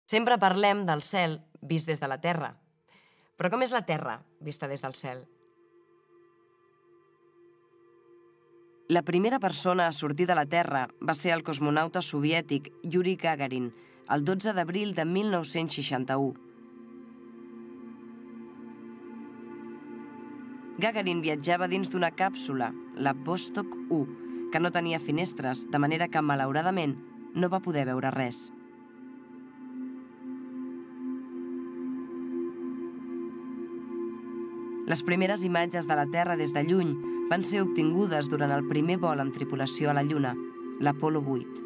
Sempre parlem del cel vist des de la Terra. Però com és la Terra vista des del cel? La primera persona a sortir de la Terra va ser el cosmonauta soviètic Yuri Gagarin, el 12 d'abril de 1961. Gagarin viatjava dins d'una càpsula, la Vostok 1, que no tenia finestres, de manera que, malauradament, no va poder veure res. Les primeres imatges de la Terra des de lluny van ser obtingudes durant el primer vol amb tripulació a la Lluna, l'Apollo 8.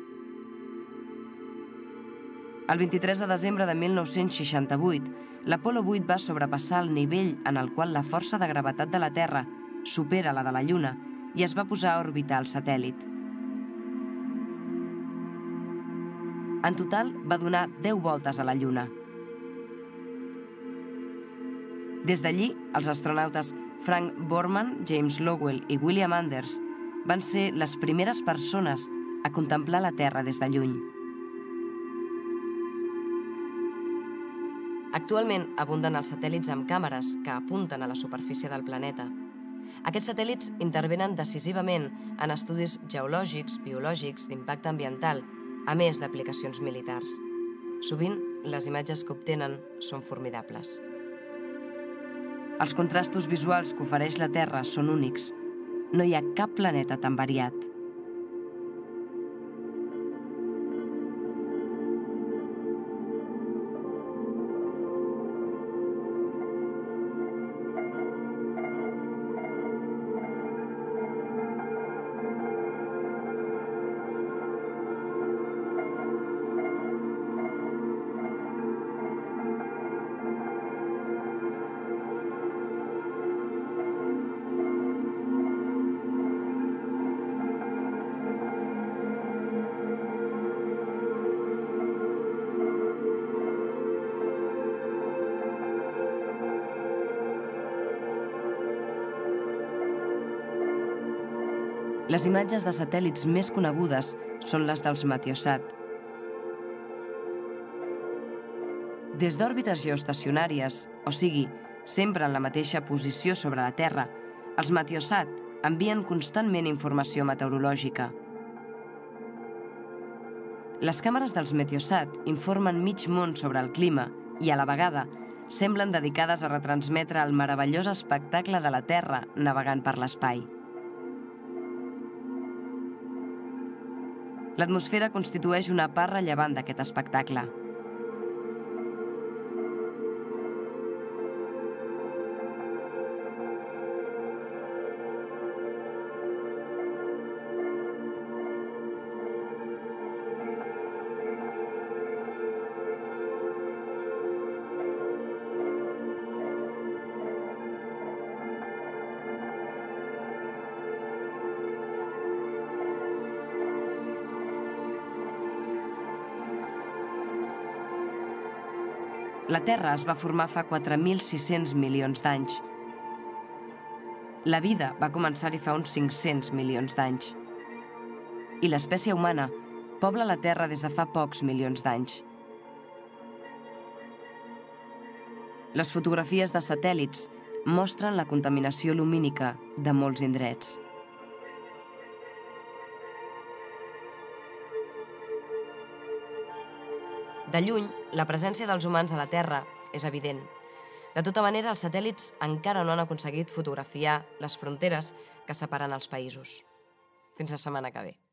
El 23 de desembre de 1968, l'Apollo 8 va sobrepassar el nivell en el qual la força de gravetat de la Terra supera la de la Lluna i es va posar a orbitar el satèl·lit. En total, va donar 10 voltes a la Lluna. Des d'allí, els astronautes Frank Borman, James Lowell i William Anders van ser les primeres persones a contemplar la Terra des de lluny. Actualment abunden els satèl·lits amb càmeres que apunten a la superfície del planeta. Aquests satèl·lits intervenen decisivament en estudis geològics, biològics, d'impacte ambiental, a més d'aplicacions militars. Sovint, les imatges que obtenen són formidables. Els contrastos visuals que ofereix la Terra són únics. No hi ha cap planeta tan variat. Les imatges de satèl·lits més conegudes són les dels Meteosat. Des d'òrbites geoestacionàries, o sigui, sempre en la mateixa posició sobre la Terra, els Meteosat envien constantment informació meteorològica. Les càmeres dels Meteosat informen mig món sobre el clima i, a la vegada, semblen dedicades a retransmetre el meravellós espectacle de la Terra navegant per l'espai. L'atmosfera constitueix una part rellevant d'aquest espectacle. La Terra es va formar fa 4.600 milions d'anys. La vida va començar-hi fa uns 500 milions d'anys. I l'espècie humana pobla la Terra des de fa pocs milions d'anys. Les fotografies de satèl·lits mostren la contaminació lumínica de molts indrets. De lluny, la presència dels humans a la Terra és evident. De tota manera, els satèl·lits encara no han aconseguit fotografiar les fronteres que separen els països. Fins la setmana que ve.